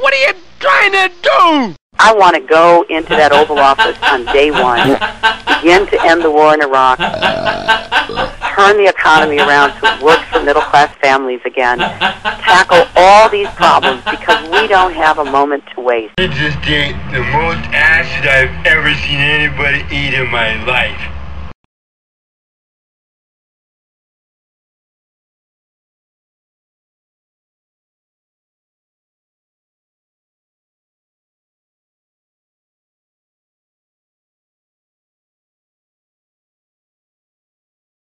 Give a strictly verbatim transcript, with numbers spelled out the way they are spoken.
What are you trying to do? I want to go into that Oval Office on day one, begin to end the war in Iraq, turn the economy around so it works for middle-class families again, tackle all these problems because we don't have a moment to waste. I just ate the most acid I've ever seen anybody eat in my life.